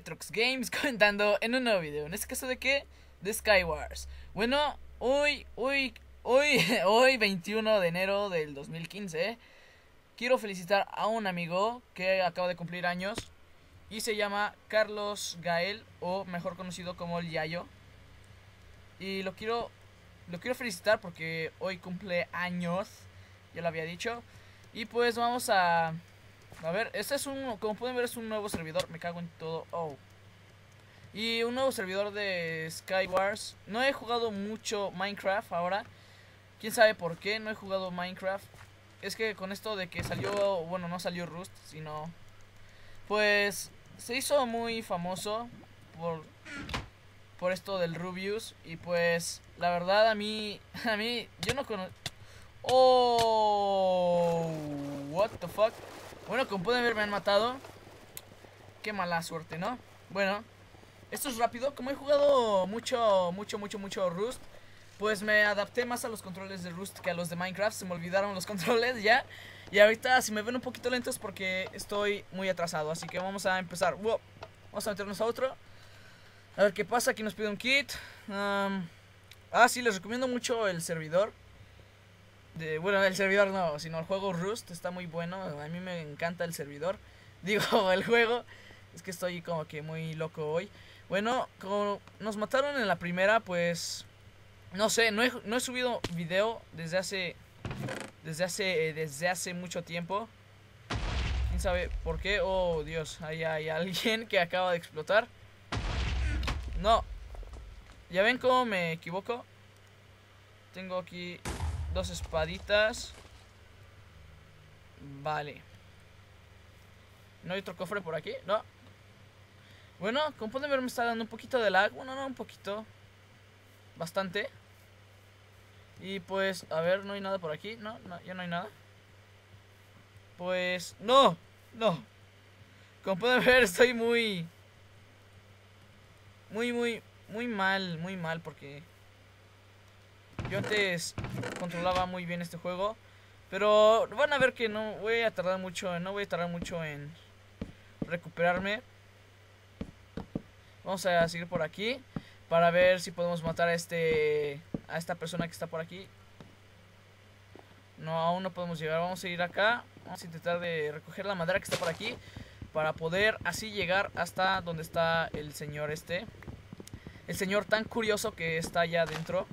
Trox Games comentando en un nuevo video. En este caso de qué? De Skywars. Bueno, hoy 21 de enero del 2015 quiero felicitar a un amigo que acaba de cumplir años y se llama Carlos Gael, o mejor conocido como el Yayo. Y lo quiero felicitar porque hoy cumple años, ya lo había dicho. Y pues vamos a ver, este es como pueden ver, es un nuevo servidor. Me cago en todo. Y un nuevo servidor de Skywars. No he jugado mucho Minecraft ahora. Quién sabe por qué no he jugado Minecraft. Es que con esto de que salió, bueno, no salió Rust, sino pues se hizo muy famoso por esto del Rubius. Y pues la verdad a mí yo no conozco. Oh, what the fuck. Bueno, como pueden ver me han matado. Qué mala suerte, ¿no? Bueno, esto es rápido. Como he jugado mucho Rust, pues me adapté más a los controles de Rust que a los de Minecraft. Se me olvidaron los controles ya. Y ahorita si me ven un poquito lentos porque estoy muy atrasado. Así que vamos a empezar. Wow. Vamos a meternos a otro. A ver qué pasa. Aquí nos pide un kit. Sí, les recomiendo mucho el servidor. Bueno, el servidor no, sino el juego Rust. Está muy bueno. A mí me encanta el servidor. Digo, el juego. Es que estoy como que muy loco hoy. Bueno, como nos mataron en la primera, pues no sé, no he subido video desde hace mucho tiempo. ¿Quién sabe por qué? Oh, Dios, ahí hay alguien que acaba de explotar. No. ¿Ya ven cómo me equivoco? Tengo aquí dos espaditas. Vale. ¿No hay otro cofre por aquí? No. Bueno, como pueden ver me está dando un poquito de lag. Bueno, no, un poquito. Bastante. Y pues, a ver, no hay nada por aquí. No, ya no hay nada. Pues, no. Como pueden ver estoy muy mal porque yo antes controlaba muy bien este juego. Pero van a ver que no voy a tardar mucho en recuperarme. Vamos a seguir por aquí para ver si podemos matar a esta persona que está por aquí. No, aún no podemos llegar. Vamos a ir acá. Vamos a intentar de recoger la madera que está por aquí para poder así llegar hasta donde está el señor el señor tan curioso que está allá adentro.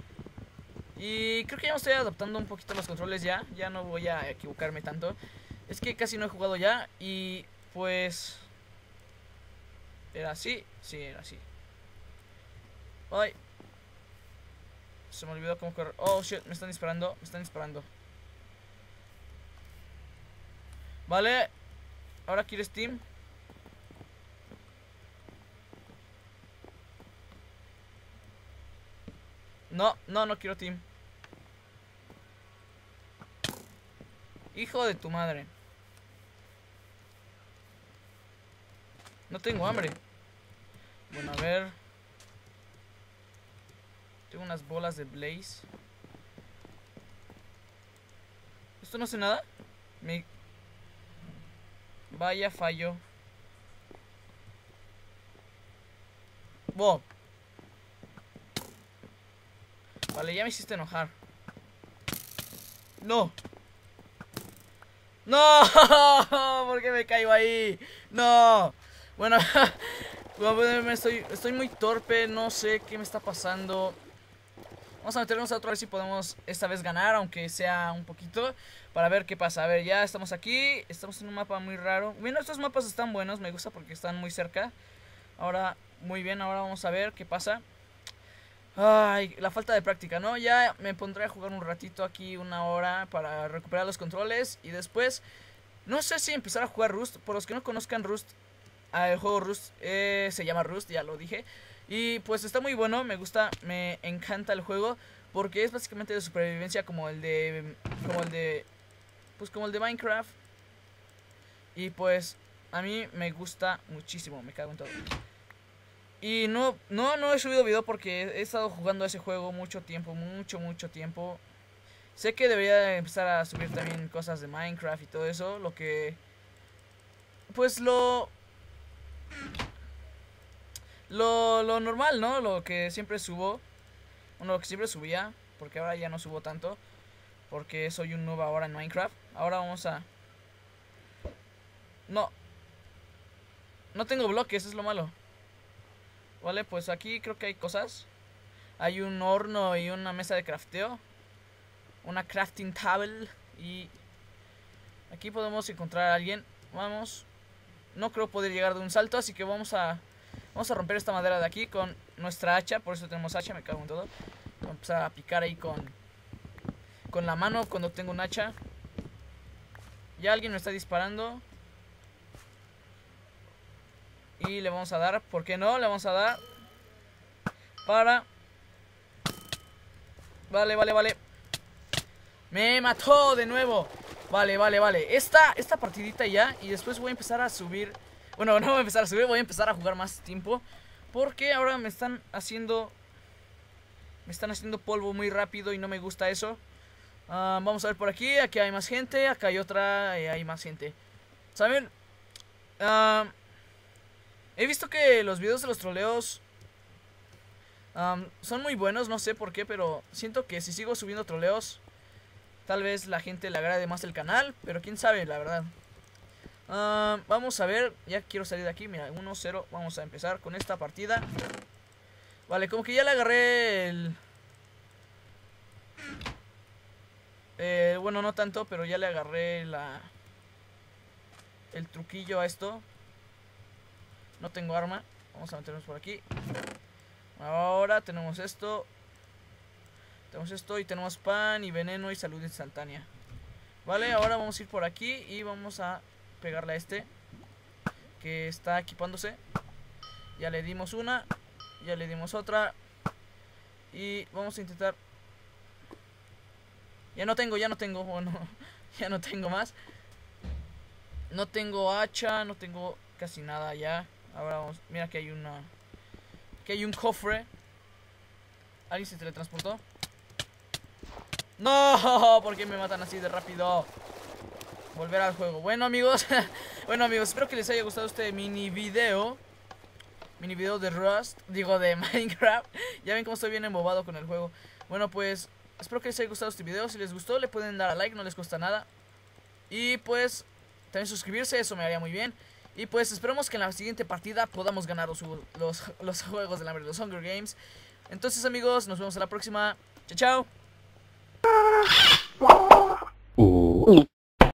Y creo que ya me estoy adaptando un poquito a los controles ya. Ya no voy a equivocarme tanto. Es que casi no he jugado ya. Y pues ¿era así? Sí, era así. Ay, se me olvidó cómo correr. Oh, shit, me están disparando. Vale. Ahora quieres team. No quiero team. Hijo de tu madre. No tengo hambre. Bueno, a ver. Tengo unas bolas de blaze. ¿Esto no hace nada? Vaya fallo. Wow. Vale, ya me hiciste enojar. No. ¿Por qué me caigo ahí? No. Bueno, estoy muy torpe. No sé qué me está pasando. Vamos a meternos a otro, a ver si podemos esta vez ganar, aunque sea un poquito, para ver qué pasa. A ver, ya estamos aquí. Estamos en un mapa muy raro. Bueno, estos mapas están buenos, me gusta porque están muy cerca. Ahora, muy bien, ahora vamos a ver qué pasa. Ay, la falta de práctica, ¿no? Ya me pondré a jugar un ratito aquí, una hora, para recuperar los controles. Y después, no sé si empezar a jugar Rust. Por los que no conozcan Rust, el juego Rust se llama Rust, ya lo dije. Y pues está muy bueno, me gusta, me encanta el juego. Porque es básicamente de supervivencia como el de Minecraft. Y pues a mí me gusta muchísimo, me cago en todo. Y no he subido video porque he estado jugando ese juego mucho tiempo. Sé que debería empezar a subir también cosas de Minecraft y todo eso. Lo que pues lo normal, ¿no? Lo que siempre subo. Bueno, lo que siempre subía. Porque ahora ya no subo tanto. Porque soy un noob ahora en Minecraft. Ahora vamos a... No. No tengo bloques, es lo malo. Vale, pues aquí creo que hay cosas. Hay un horno y una mesa de crafteo. Una crafting table. Y aquí podemos encontrar a alguien. Vamos. No creo poder llegar de un salto, así que vamos a romper esta madera de aquí con nuestra hacha. Por eso tenemos hacha, me cago en todo. Vamos a empezar a picar ahí con la mano cuando tengo un hacha. Ya alguien me está disparando. Y le vamos a dar, ¿por qué no? Le vamos a dar para... Vale. Me mató de nuevo. Vale. Esta partidita ya. Y después voy a empezar a subir. Bueno, no voy a empezar a subir, voy a empezar a jugar más tiempo. Porque ahora me están haciendo polvo muy rápido y no me gusta eso. Vamos a ver por aquí. Aquí hay más gente. Acá hay otra. Hay más gente. ¿Saben? He visto que los videos de los troleos son muy buenos, no sé por qué, pero siento que si sigo subiendo troleos, tal vez la gente le agrade más el canal, pero quién sabe, la verdad. Vamos a ver, ya quiero salir de aquí, mira, 1-0, vamos a empezar con esta partida. Vale, como que ya le agarré el... bueno, no tanto, pero ya le agarré el truquillo a esto. No tengo arma. Vamos a meternos por aquí. Ahora tenemos esto. Tenemos esto y tenemos pan y veneno y salud instantánea. Vale, ahora vamos a ir por aquí y vamos a pegarle a este que está equipándose. Ya le dimos una. Ya le dimos otra. Y vamos a intentar... Ya no tengo. Bueno, ya no tengo más. No tengo hacha, no tengo casi nada ya. Ahora vamos, mira que hay una... Que hay un cofre. ¿Alguien se teletransportó? ¡No! ¿Por qué me matan así de rápido? Volver al juego. Bueno, amigos. Bueno, amigos, espero que les haya gustado este mini video. Mini video de Rust. Digo, de Minecraft. Ya ven cómo estoy bien embobado con el juego. Bueno, pues espero que les haya gustado este video. Si les gustó, le pueden dar a like, no les cuesta nada. Y pues también suscribirse, eso me haría muy bien. Y pues esperemos que en la siguiente partida podamos ganar los juegos del hambre, los Hunger Games. Entonces, amigos, nos vemos a la próxima. Chao, chao.